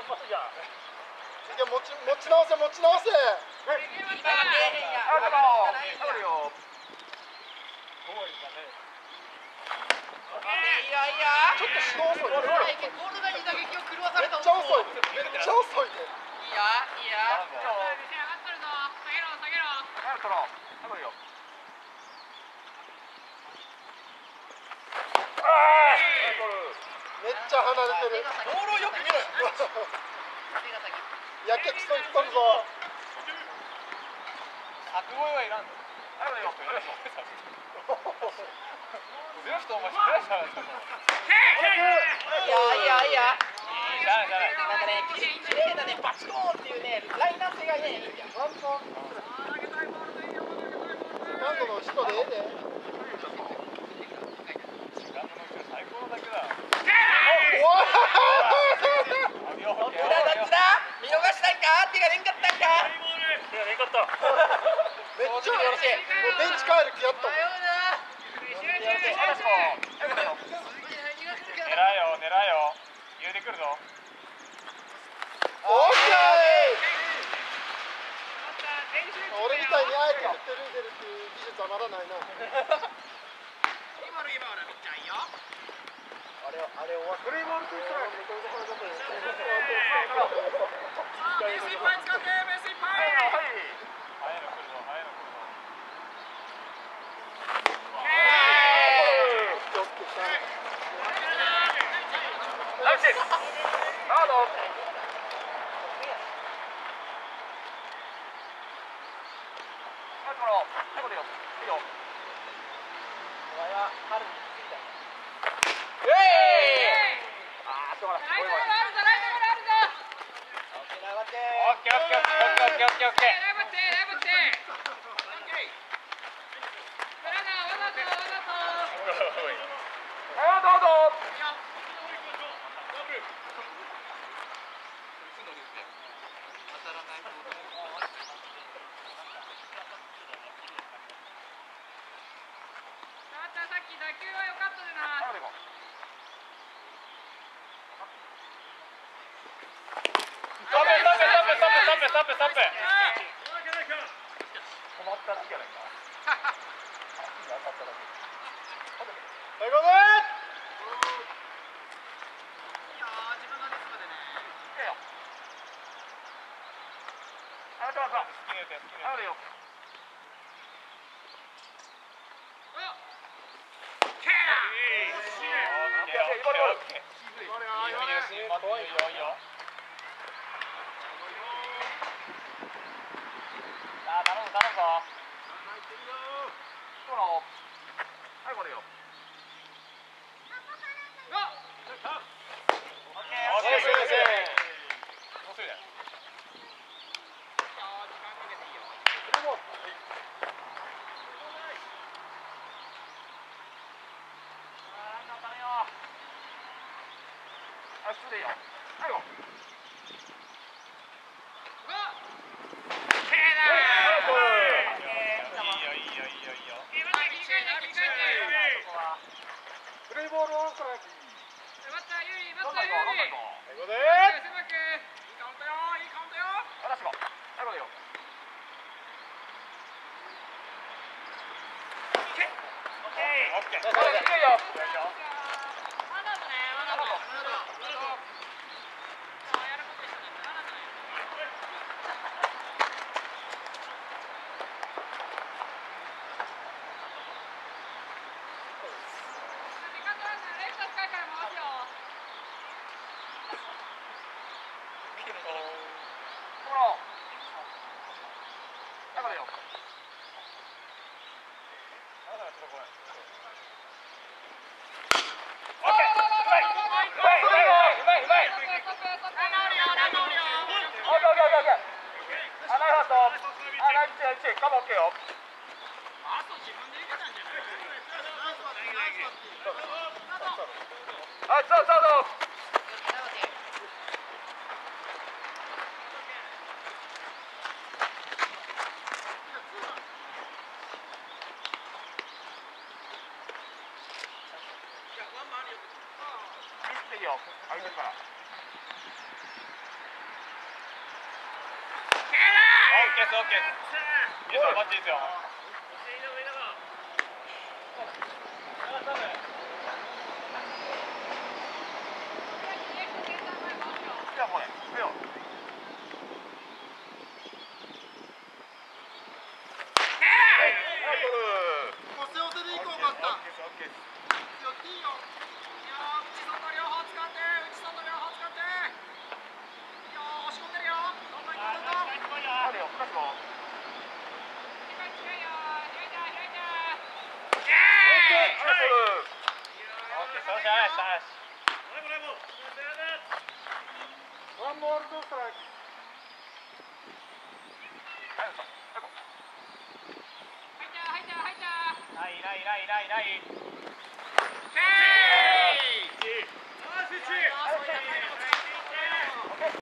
持ち直せ持ち直せ。ちょっと指導遅いね。 ボールがいい打撃を狂わされた。 めっちゃ遅いね。めっちゃ遅いね。 いいやいいや。下げろ下げろ。 めっちゃ離れてる。 ボールをよく見ろよ。 やけくそいっとるぞ。 柵越えはいらんの。ゼロ人お前知らないじゃん。 いやいやいや。 なんかね、綺麗なね、バチコーンっていうね、ライナー性がね、いいんだよ。 ワンポン。何度の人でええで。 最高のだけだ。 どっちだ見逃したんか手が出んかったんか。 手が出んかった。 めっちゃよろしい。もうベンチ帰る気やったもん。 狙えよ。言うてくるぞ。 オッケー。俺みたいにあえて振ってるんでるっていう技術はまだないな。あれ終わプレイボールと一緒だよ。 ケーですオッケーですいいですよバッチリですよじゃあもうね行くよもう背負ってでいこうかった。 オッケーですオッケーです背負っていいよ。 内外両方使って内外両方使っていいよ押し込んでるよどんどん行くどんどんあるよプラスも開いてオッケーそうしゃないしゃないしワンボールツーストライク。